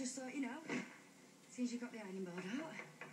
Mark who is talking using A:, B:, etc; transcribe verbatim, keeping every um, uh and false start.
A: just thought, you know, since you got the ironing board out,